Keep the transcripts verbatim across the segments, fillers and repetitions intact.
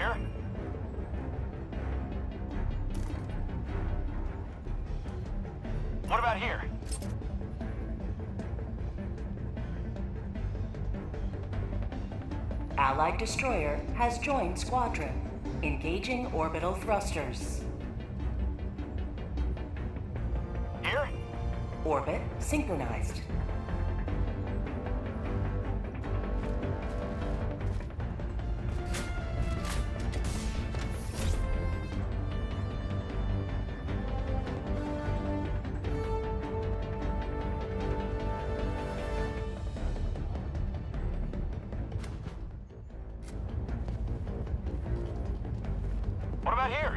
Here. What about here? Allied destroyer has joined squadron. Engaging orbital thrusters. Here? Orbit synchronized. What about here?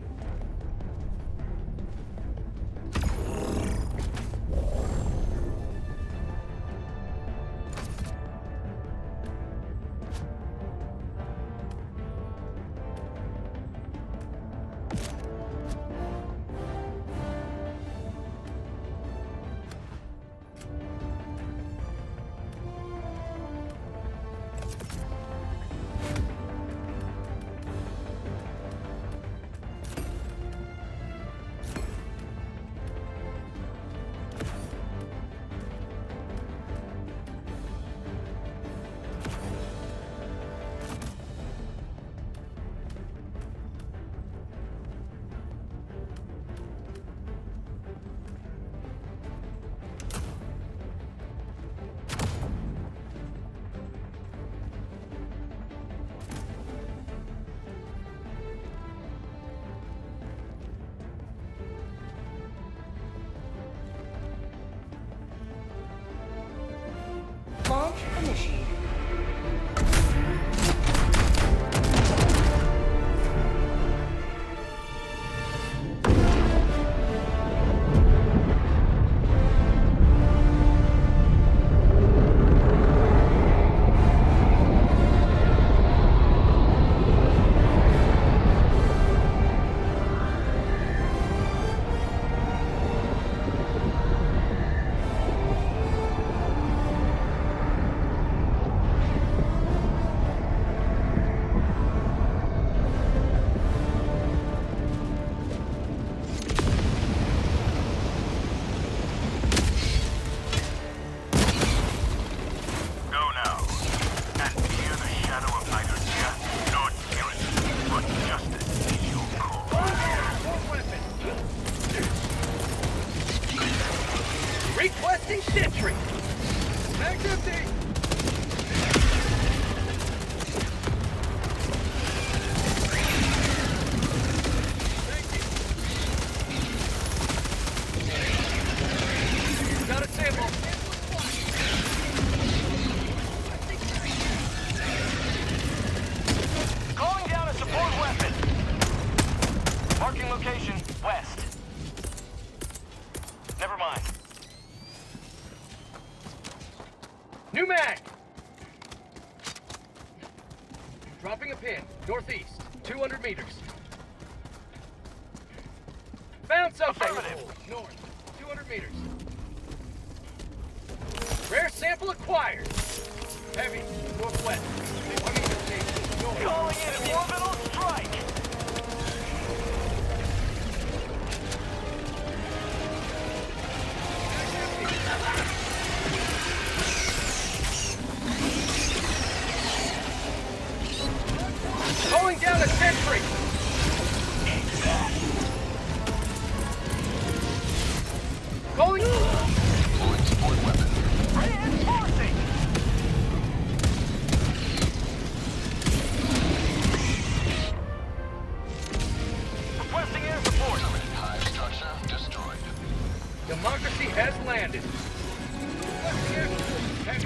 Launch initiated. Requesting sentry! Mag's empty! Thank you. Got a sample. Calling down a support weapon. Marking location, west. Never mind. New mag! Dropping a pin, northeast, two hundred meters. Found something! Affirmative. North, two hundred meters. Rare sample acquired. Heavy, northwest, fifty meters, north. Calling in an orbital strike. Going down a sentry! Calling... Deploying support weapon. Reinforcing. Requesting air support. Permanent hive structure destroyed. Democracy has landed. Heavy.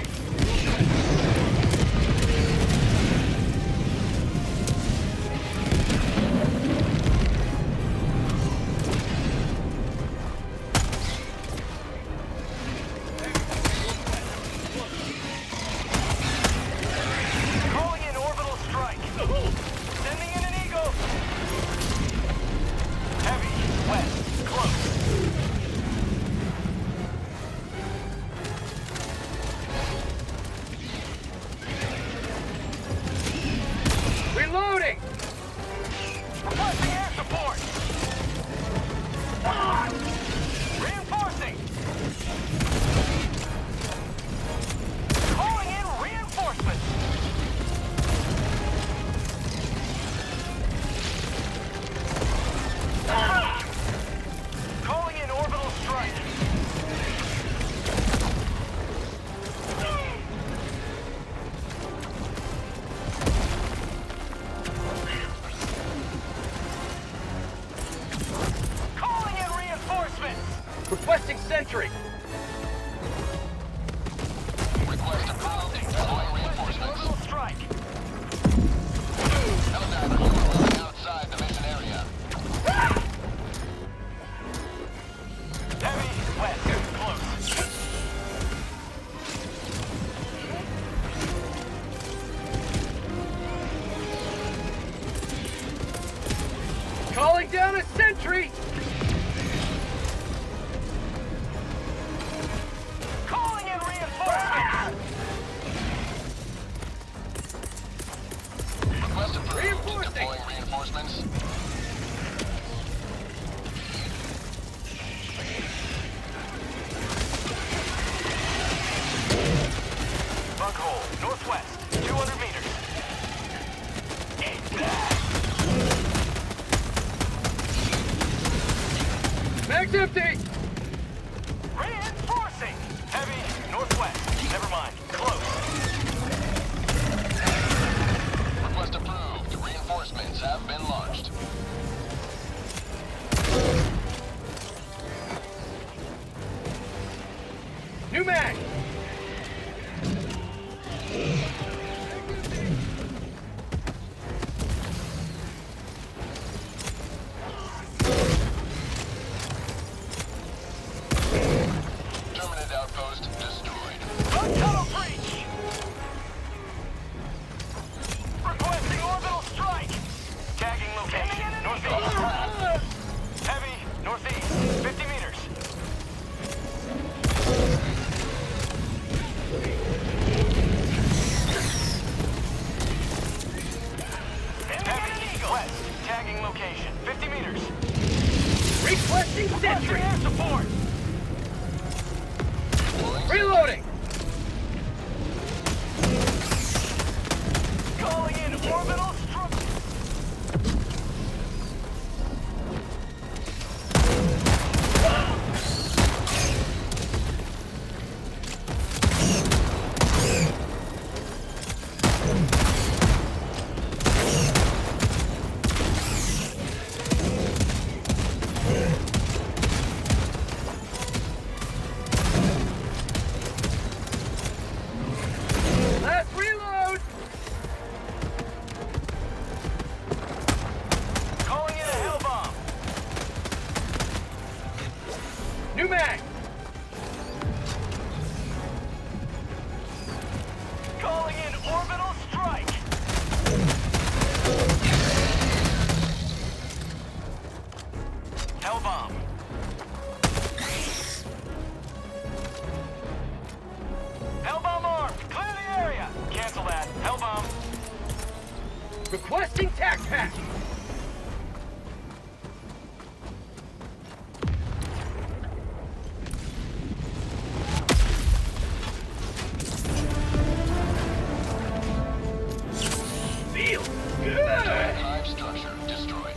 sentry! Request approved. Deploying reinforcements. Orbital strike. Helldiver, you are moving outside the mission area. Heavy, west, close. Calling down a sentry! Calling in reinforcements. Request approved. Reinforcing. Deploying reinforcements. Bug hole, northwest, two hundred meters. Eat that. Mag's empty! Reinforcing. Heavy, northwest. Never mind. Close. Request approved. Reinforcements have been launched. New mag! Terminate outpost destroyed. Bug tunnel breach. Requesting orbital strike. Tagging location. Northeast. Heavy, northeast. fifty meters. Heavy, west. Tagging location. fifty meters. Requesting sentry! Air support. Deploying Reloading! Calling in orbital strike. Last reload! Calling in a hell bomb. New mag! Calling in orbital strike. Hell bomb. Hell bomb armed. Clear the area. Cancel that. Hell bomb. Requesting tac pack! Feel good! Hive structure destroyed.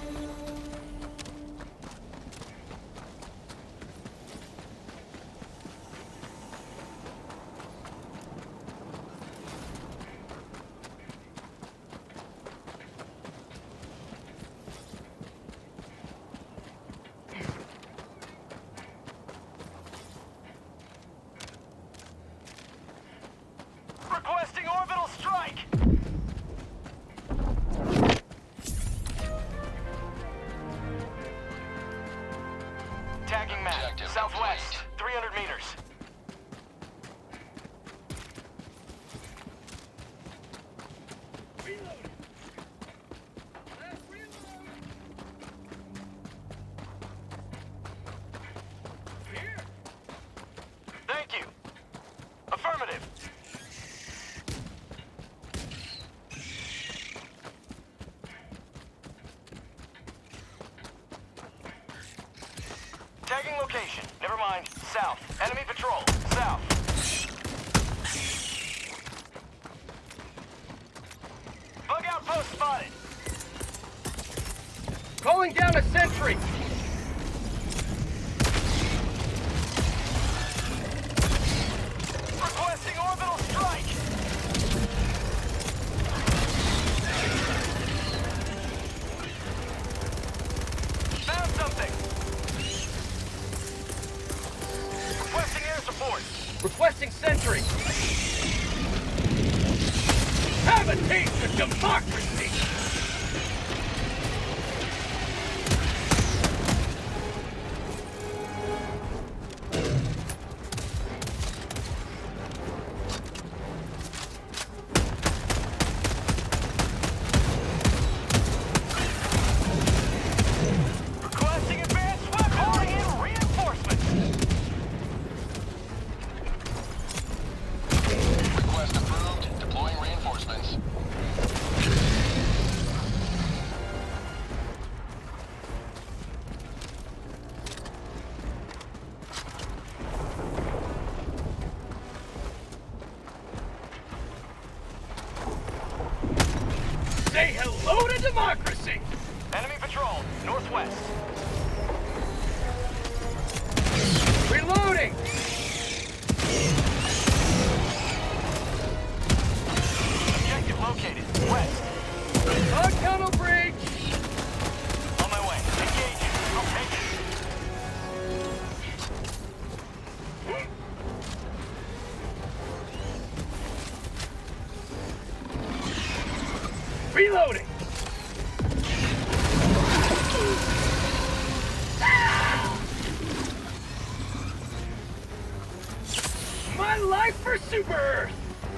Requesting orbital strike. Tagging map. Objective Southwest. complete. three hundred meters. Reloading! Last reload! Here! Thank you. Affirmative. Tagging location. Never mind. South. Enemy patrol. South. Bug outpost spotted. Calling down a sentry! Requesting orbital strike. Found something. democracy! Requesting advanced weapon. Calling in reinforcements. Request approved. Deploying reinforcements. Say hello to democracy! Enemy patrol, northwest. Reloading! Objective located, west. On tunnel breach! On my way. Engaging. I'll take it. Reloading! My life for Super Earth!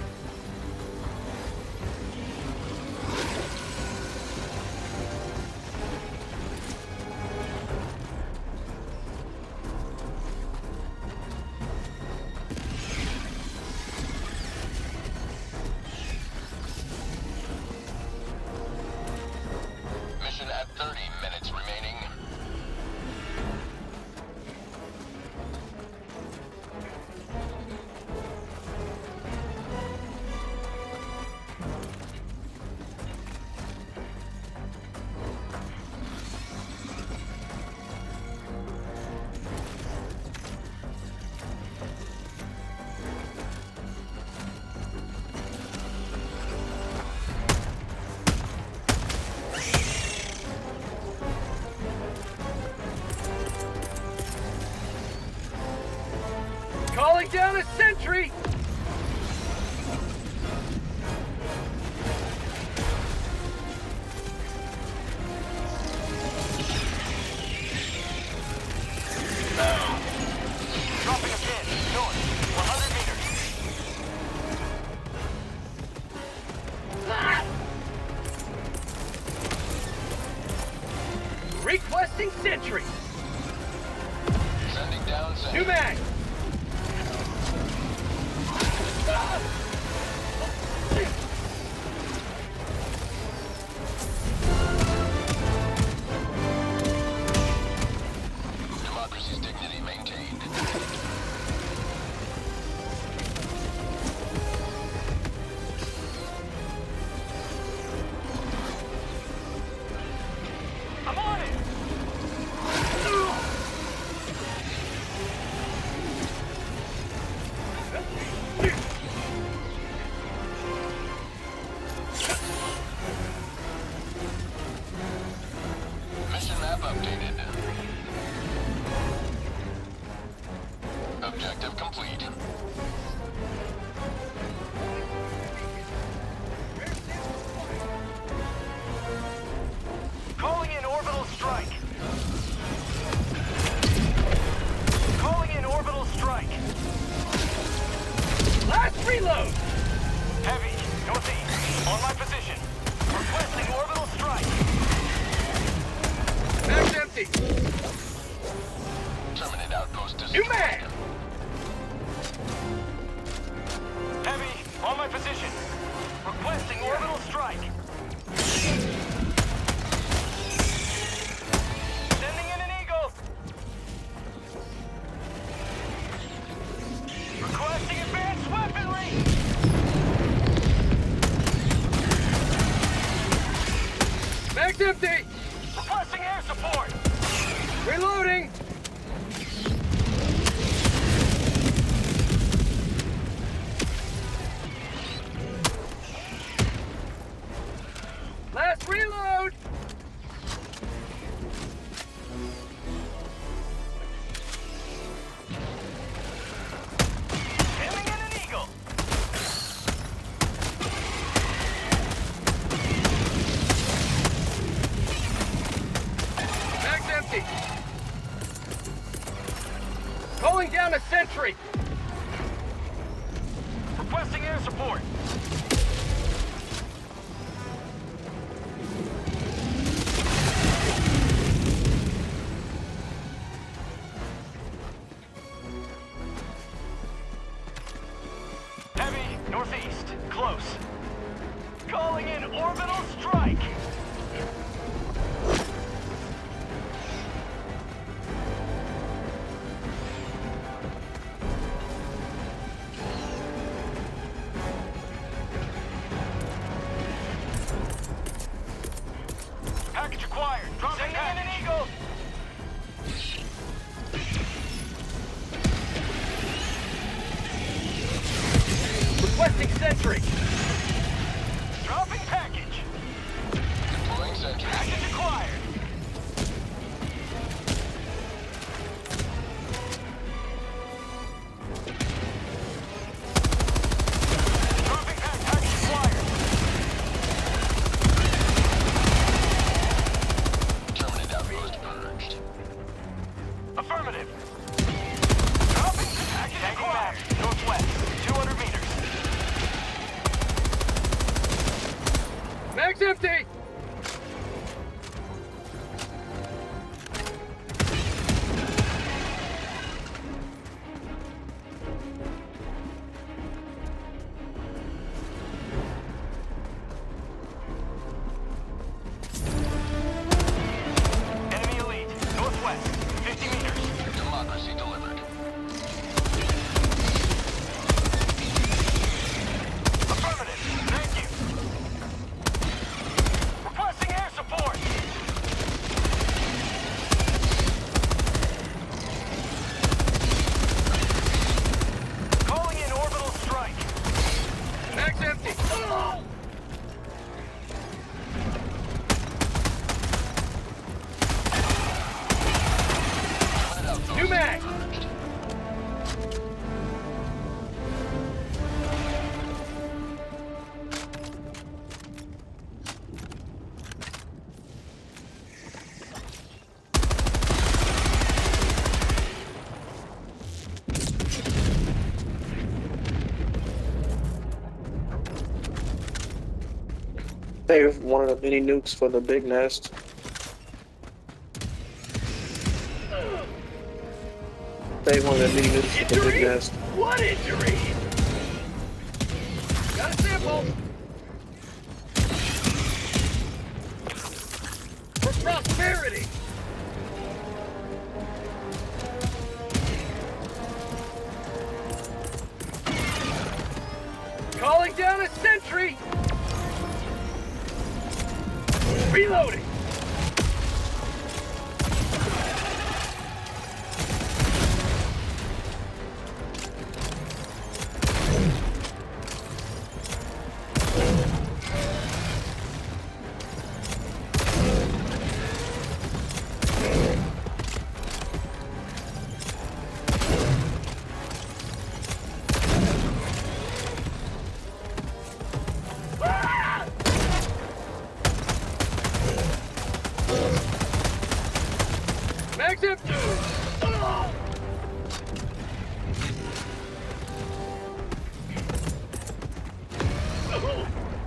Mission at thirty minutes remaining. Calling down a sentry! Dropping a pin, north, one hundred meters. Ah! Requesting sentry! Sending down sentry. New mag! Democracy's dignity maintained. I'm on it. Mission map updated. Objective complete. Calling in orbital strike. Calling in orbital strike. Last reload! Heavy, northeast, on my position. Requesting orbital strike. Mag's empty! Terminate outpost New destroyed. mag! Heavy, on my position. Requesting orbital strike. Sending in an eagle. Requesting advanced weaponry. Mag's empty! Requesting air support. Reloading! Last reload! Sending in an eagle. down a sentry! Requesting air support. Heavy, northeast, close. Calling in orbital strike. Package acquired. Dropping in an Eagle. Requesting sentry! Dropping package. Deploying sentry. Package acquired. Dropping pack. Package acquired. Terminate outpost purged. Affirmative. Dropping package acquired. Northwest, two hundred meters. Mag's empty! Enemy elite, northwest, fifty meters. Democracy delivered. Affirmative. Thank you. Requesting air support. Calling in orbital strike. Mag's empty! Oh! Terminate outpost New mag! purged. Save one of the mini nukes for the big nest. Save one of the mini nukes for the big Injury? nest. What injury? Got a sample! For prosperity! Calling down a sentry! Reloading! Ah! Mag's empty! Oh! Oh!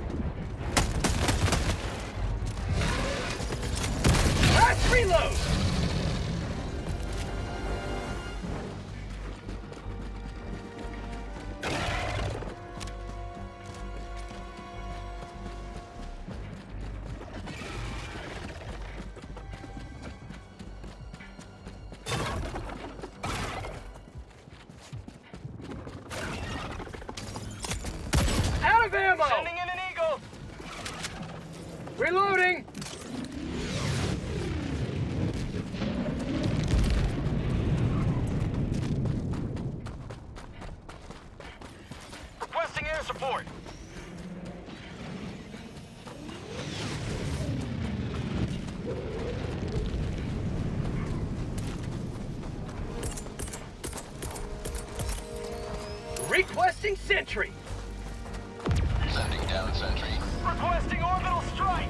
Last reload! Out of ammo! Sending in an Eagle. Reloading! Requesting air support. Requesting sentry! Sending down sentry. Requesting orbital strike.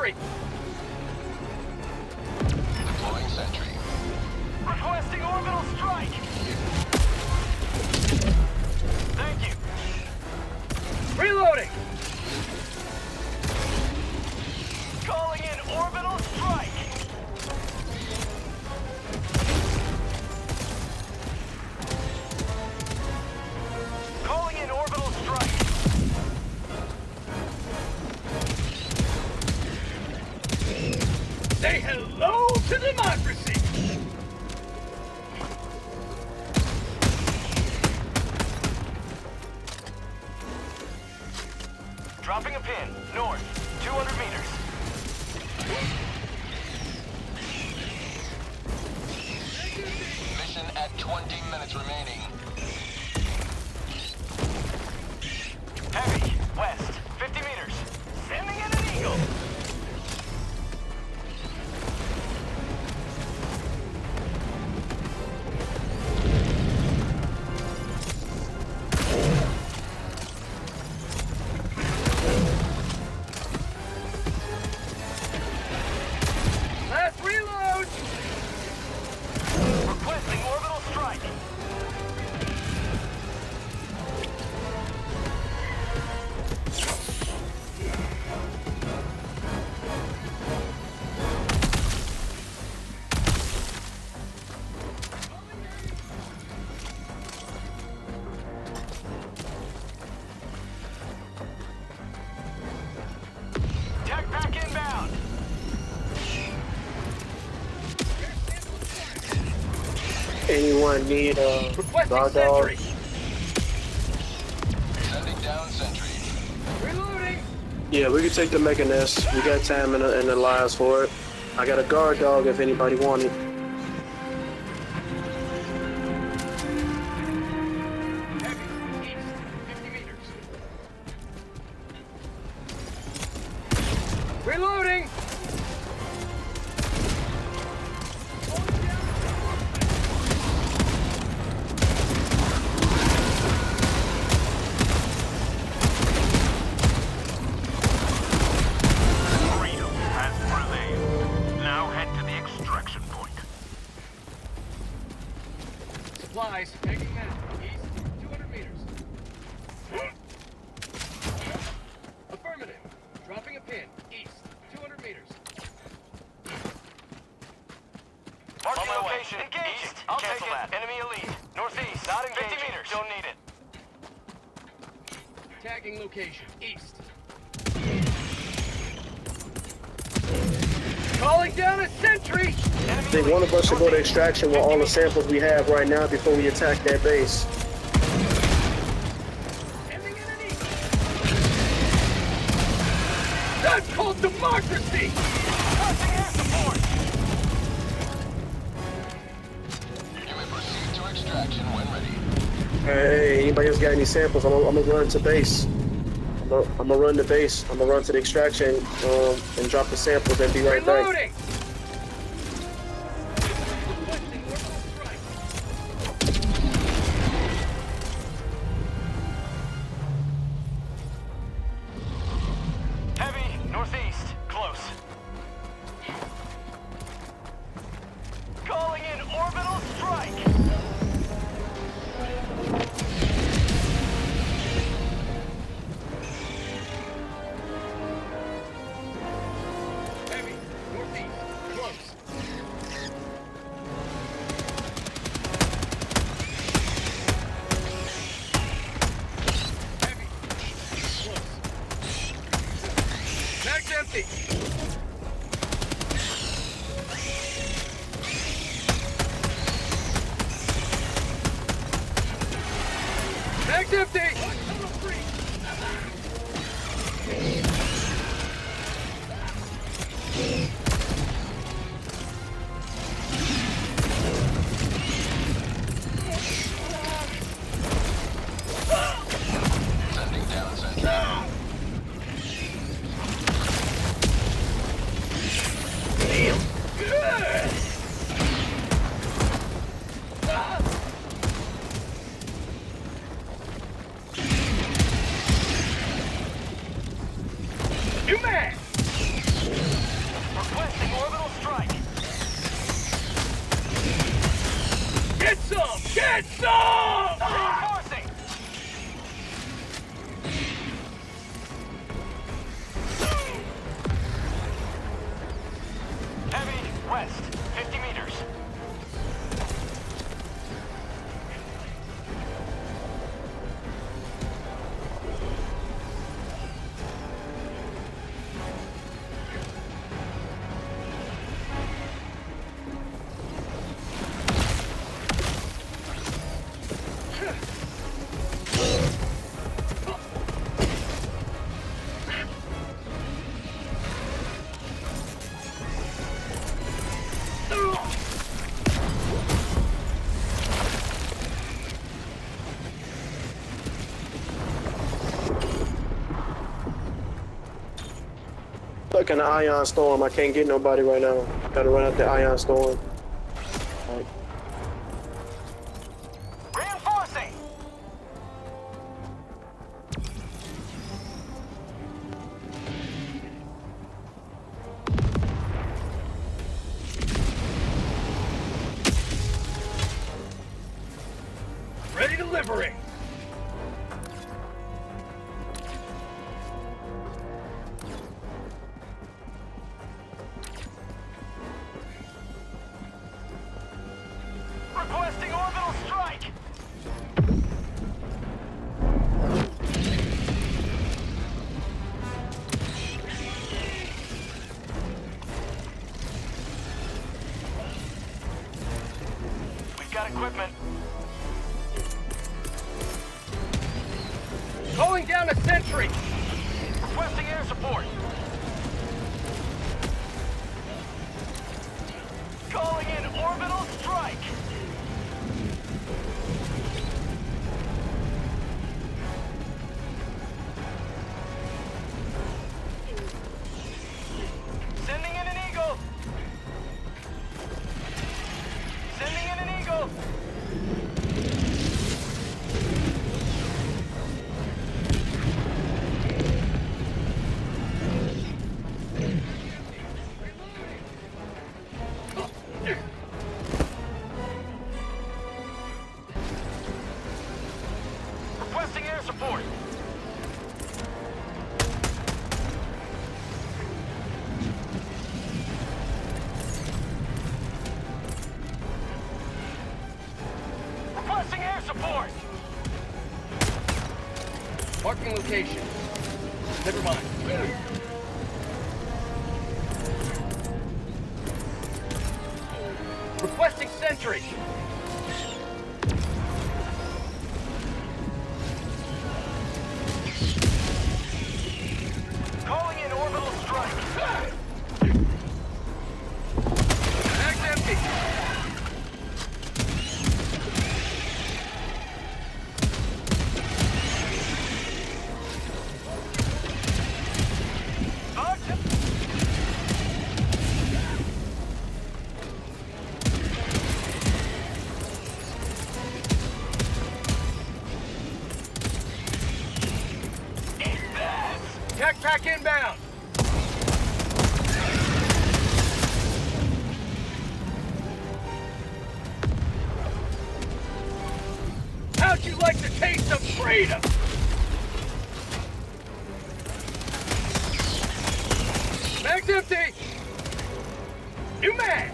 sentry! Deploying sentry. Requesting orbital strike! Thank you. Reloading! Calling in orbital strike! Calling in orbital strike! Say hello to democracy! Dropping a pin, north, two hundred meters. Mission at twenty minutes remaining. Heavy, west, fifty meters. Sending in an eagle. Last reload! Requesting orbital strike. Tech pack inbound. Anyone need a Requesting guard dog? sentry! Sending down sentry. Reloading! Yeah, we can take the Mega Nest. We got time and the, and the lives for it. I got a guard dog if anybody wanted. Heavy, east, fifty meters. Reloading! Freedom has prevailed. Now head to the extraction point. Supplies, taking that. East, two hundred meters. Affirmative. Dropping a pin. East, two hundred meters. Marking location. Engaging. East. I'll Cancel take it. That. Enemy elite. Northeast. Not engaging. fifty meters. Don't need it. Tagging location. East. Calling down a sentry! Enemy I think elite. one of us should go to Northeast. extraction with all the samples we have right now before we attack that base. Ending in an eagle. That's called democracy! Requesting air support. You may proceed to extraction when ready. Hey, anybody else got any samples? I'm gonna, I'm gonna run to base. I'm gonna, I'm gonna run to base. I'm gonna run to the extraction um, and drop the samples and be right back. Reloading! Requesting orbital strike. Heavy. Northeast. Close. Calling in orbital strike. Heavy, northeast, close. Heavy, close. Mag's empty. Mag's empty. Sending down sentry. Get some! Get some! Reinforcing! Heavy, west, fifty meters. Stuck in the ion storm. I can't get nobody right now. Gotta run out the ion storm. Like, Reinforcing! Ready to liberate! Requesting orbital strike! We've got equipment. Calling down a sentry! Requesting air support. Calling in orbital strike. Sending in an eagle. Sending in an eagle. Requesting air support. Requesting air support. Marking location. Never mind. Requesting sentry! Calling in orbital strike. Mag's empty! Backpack inbound! How'd you like the taste of freedom? Mag's empty! New mag!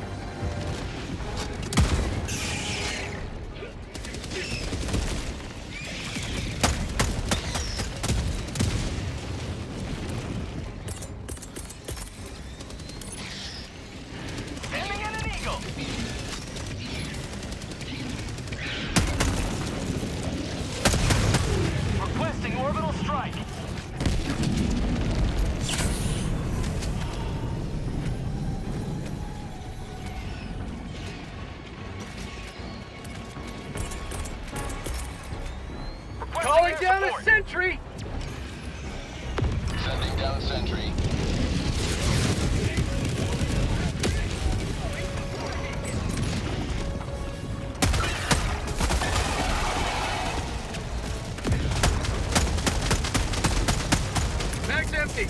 Sending in an eagle. Requesting orbital strike. Requesting Calling air down support. a sentry! Sending down sentry. Mag's empty!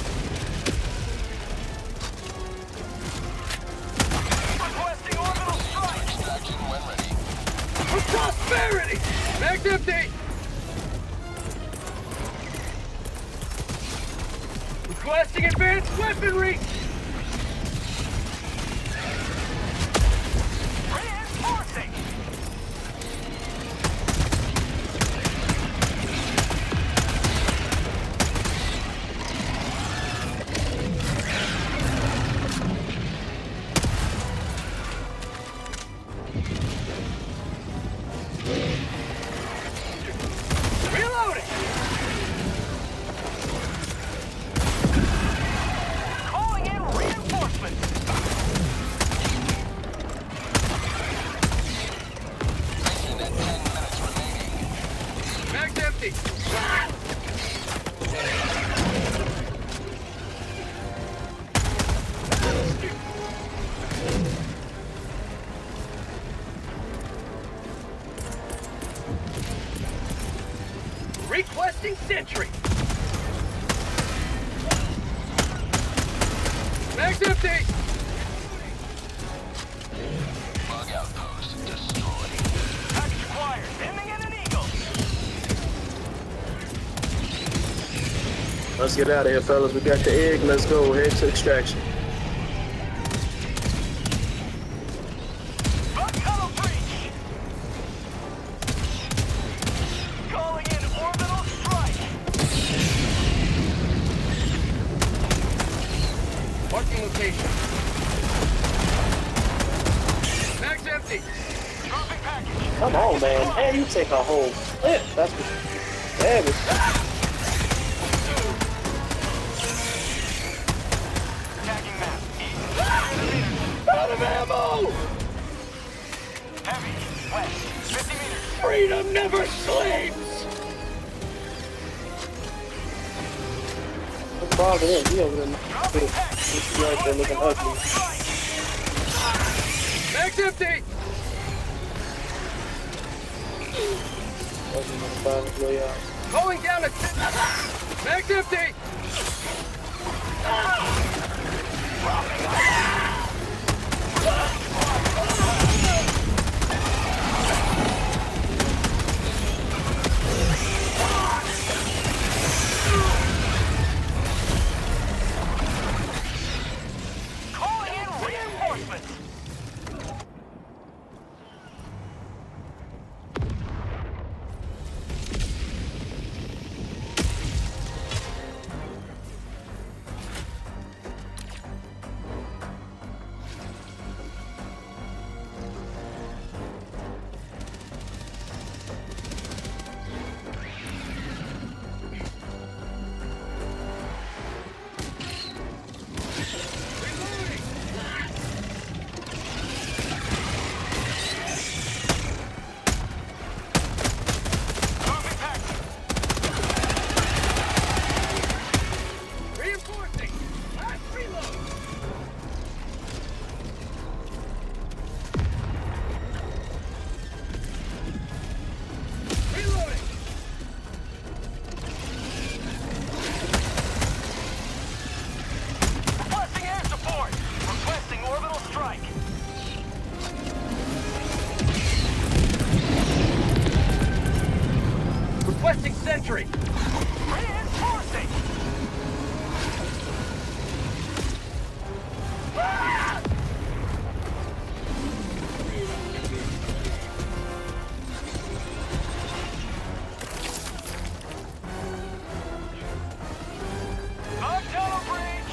Requesting orbital strike. Extraction when ready. Prosperity! Mag's empty! Requesting advanced weaponry! Reinforcing! Reloading! Calling in reinforcements! Making at ten minutes remaining. Mag's empty! Requesting sentry! Mag's empty! Bug outpost destroyed. Package acquired. Sending in an Eagle. Let's get out of here, fellas. We got the egg. Let's go. Head to extraction. Bug tunnel breach. Calling in orbital strike. Marking location. Mag's empty! Dropping package. Come on, man. Man, you take a whole flip. That's what. Damn it. Tagging map. East. Out of ammo! Heavy. West. fifty meters. Freedom never sleeps! What's bothering him? He over there. Dropping package. He's right there looking ugly. Strike. Mag's empty! Ugly motherfucker, way out. Calling down a... Mag's empty! Calling in reinforcements. Dropping package. Reinforcing! Last reload! Reloading! Requesting air support. Requesting orbital strike. Requesting sentry! Reinforcing. Bug tunnel breach.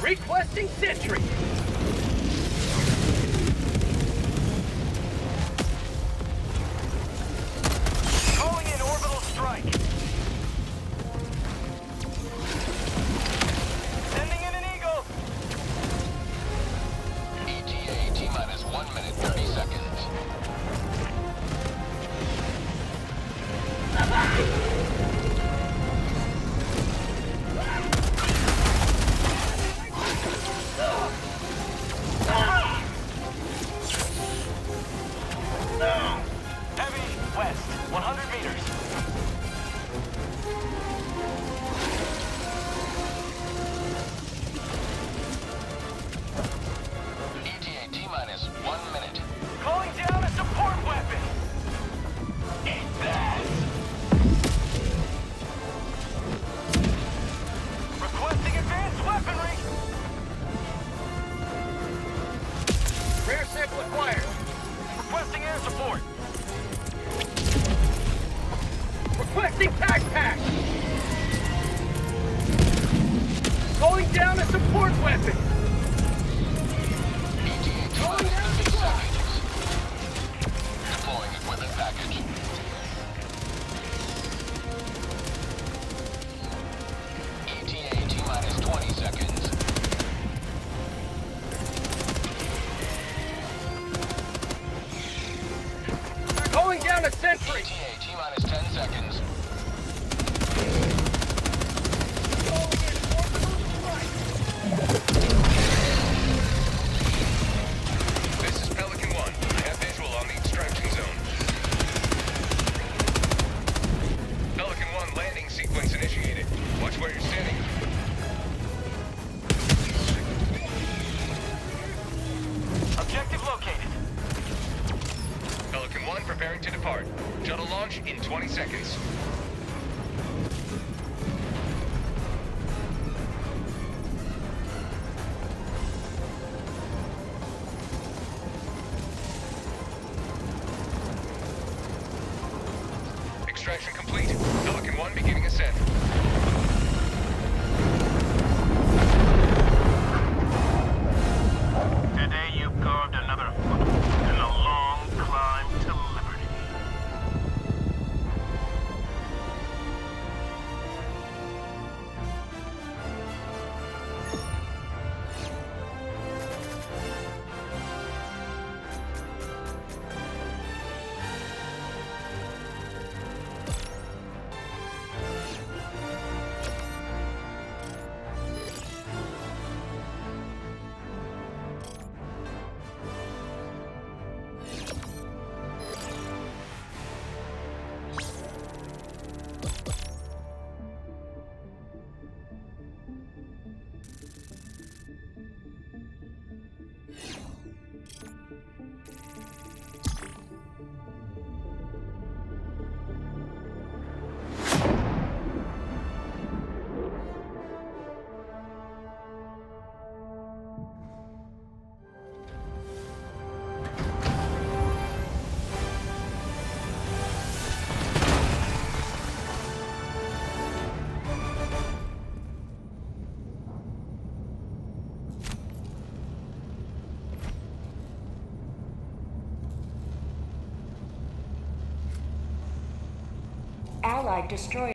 Requesting sentry. Calling in orbital strike. Sending in an eagle. E T A T-minus one minute, thirty seconds. Heavy west, one hundred meters. E T A T-minus one minute. Calling down a support weapon. Eat that. Requesting advanced weaponry. Rare sample acquired. Requesting air support. Requesting tag pack. Calling down a support weapon. E T A T-minus fifty seconds. Deploying equipment package. E T A T-minus twenty seconds. Calling down a E sentry. T A T-minus ten seconds. This is Pelican one. I have visual on the extraction zone. Pelican one landing sequence initiated. Watch where you're standing. Objective located. Pelican one preparing to depart. Shuttle launch in twenty seconds. Extraction complete. Pelican one beginning ascent. Today you've carved another foot in a long climb to liberty. Allied destroyer